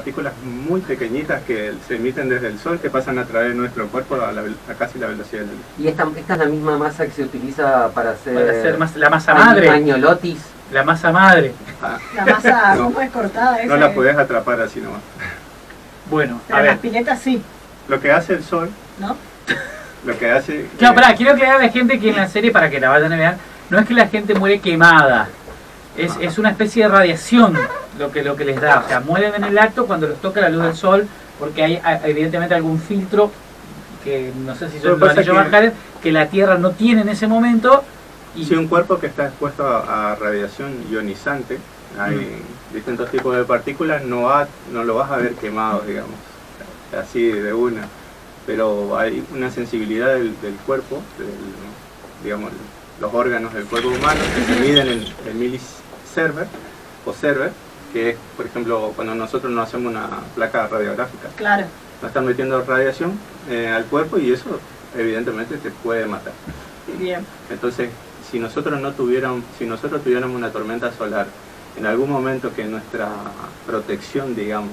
partículas muy pequeñitas que se emiten desde el Sol, que pasan a través de nuestro cuerpo a casi la velocidad de la luz. ¿Y esta es la misma masa que se utiliza para hacer la masa madre? Pañolotis. La masa madre. La masa, no, ¿cómo es cortada esa? no la podés atrapar así nomás. Bueno, Pero a las ver. piletas sí, Lo que hace el Sol, ¿no? lo que hace... Claro, pará, quiero aclarar a la gente que en la serie, para que la vayan a ver, no es que la gente muere quemada. Es una especie de radiación lo que les da. O sea, mueren en el acto cuando los toca la luz del sol, porque hay evidentemente algún filtro que no sé si son los anillos bancarios que la Tierra no tiene en ese momento. Y si un cuerpo que está expuesto a radiación ionizante, hay distintos tipos de partículas, no lo vas a ver quemado, digamos, así de una. Pero hay una sensibilidad del cuerpo, digamos, los órganos del cuerpo humano que se miden en milisievert o Server, que es, por ejemplo, cuando nosotros nos hacemos una placa radiográfica. Claro. Nos están metiendo radiación al cuerpo y eso evidentemente te puede matar. Bien. Entonces, si nosotros tuviéramos una tormenta solar, en algún momento que nuestra protección, digamos,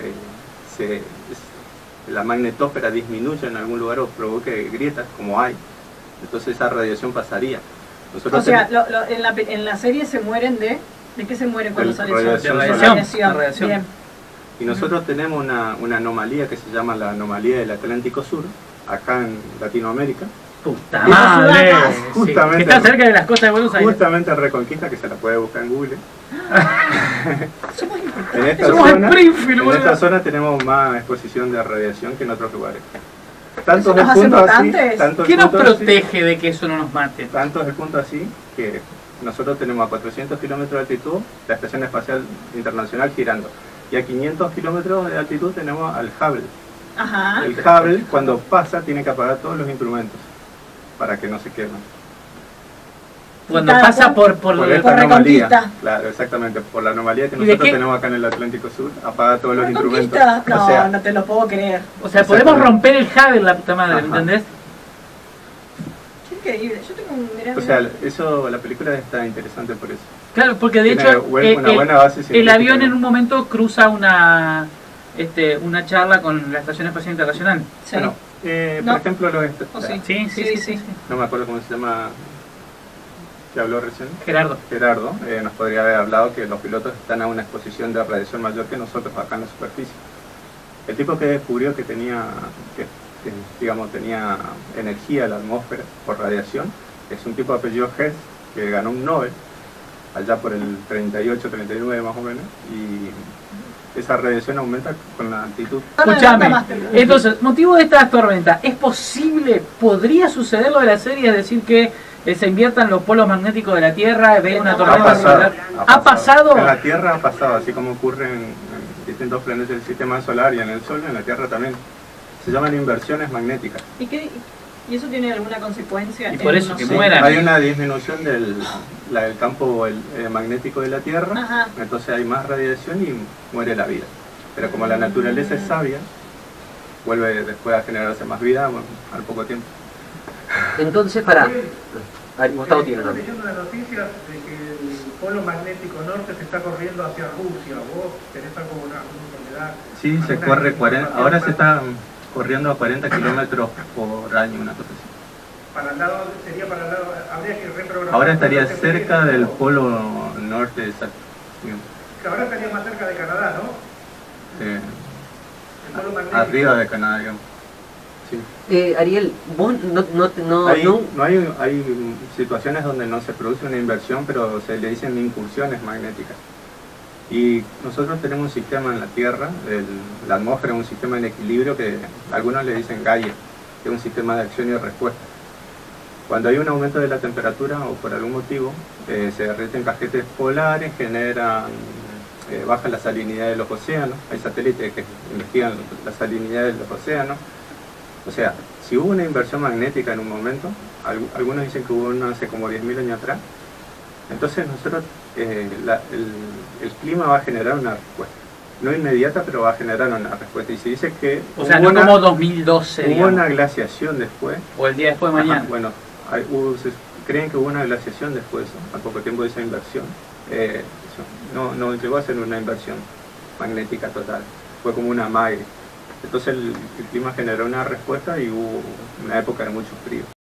la magnetosfera disminuya en algún lugar o provoque grietas, como hay, entonces esa radiación pasaría. O sea, en la serie se mueren ¿de qué se mueren cuando sale el sol? Radiación. Bien. Y nosotros tenemos una anomalía que se llama la anomalía del Atlántico Sur, acá en Latinoamérica. ¡Puta madre! Justamente, que está cerca de las costas de Buenos Aires. Justamente en Reconquista, que se la puede buscar en Google. Somos en esta zona tenemos más exposición de radiación que en otros lugares. Tanto es el punto así, ¿Qué nos protege de que eso no nos mate? Tanto es el punto así que nosotros tenemos a 400 kilómetros de altitud la Estación Espacial Internacional girando. Y a 500 kilómetros de altitud tenemos al Hubble. Ajá. El Hubble, cuando pasa, tiene que apagar todos los instrumentos para que no se quemen. Cuando pasa por esta anomalía. Claro, exactamente. Por la anomalía que nosotros tenemos acá en el Atlántico Sur, apaga todos los instrumentos. No, o sea, no te lo puedo creer. O sea, podemos romper el Hubble, la puta madre, ¿entendés? Qué increíble. Yo tengo un... O sea, eso, la película está interesante por eso. Claro, porque de hecho el avión en un momento cruza una charla con la Estación Espacial Internacional. Sí. Bueno, por ejemplo, sí. No me acuerdo cómo se llama, que habló recién. Gerardo nos podría haber hablado que los pilotos están a una exposición de radiación mayor que nosotros acá en la superficie. El tipo que descubrió que tenía energía la atmósfera por radiación es un tipo de apellido Hess, que ganó un Nobel allá por el 38, 39 más o menos, y esa radiación aumenta con la altitud. Escúchame, entonces, motivo de esta tormenta, ¿es posible, podría suceder lo de la serie, es decir, que se inviertan los polos magnéticos de la Tierra, ve una tormenta solar? ¿Ha pasado? En la Tierra ha pasado, así como ocurre en distintos planetas del sistema solar y en el Sol, en la Tierra también. Se llaman inversiones magnéticas. ¿Y eso tiene alguna consecuencia? Y por eso que mueran. Hay una disminución del campo magnético de la Tierra. Ajá. Entonces hay más radiación y muere la vida. Pero como la naturaleza es sabia, vuelve después a generarse más vida al poco tiempo. Entonces, Gustavo tiene Estoy leyendo la noticia de que el polo magnético norte se está corriendo hacia Rusia. ¿Vos tenés alguna enfermedad? Sí, se corre 40, ahora se está corriendo a 40 kilómetros por año, una cosa así. Para el lado, habría que reprogramar. Ahora estaría cerca del polo norte, exacto. Que ahora estaría más cerca de Canadá, ¿no? El polo magnético. Arriba de Canadá, digamos. Sí. Ariel, vos hay situaciones donde no se produce una inversión, pero se le dicen incursiones magnéticas. Y nosotros tenemos un sistema en la Tierra, la atmósfera es un sistema en equilibrio que algunos le dicen Gaia, que es un sistema de acción y respuesta. Cuando hay un aumento de la temperatura o por algún motivo, se derriten cajetes polares, baja la salinidad de los océanos, hay satélites que investigan la salinidad de los océanos. O sea, si hubo una inversión magnética en un momento, algunos dicen que hubo una hace como 10.000 años atrás, entonces nosotros, el clima va a generar una respuesta. No inmediata, pero va a generar una respuesta. Y se dice que... O sea, no como 2012, hubo una glaciación después. O el día después de mañana. Bueno, creen que hubo una glaciación después, al poco tiempo de esa inversión. No llegó a ser una inversión magnética total. fue como una amague. Entonces el clima generó una respuesta y hubo una época de mucho frío.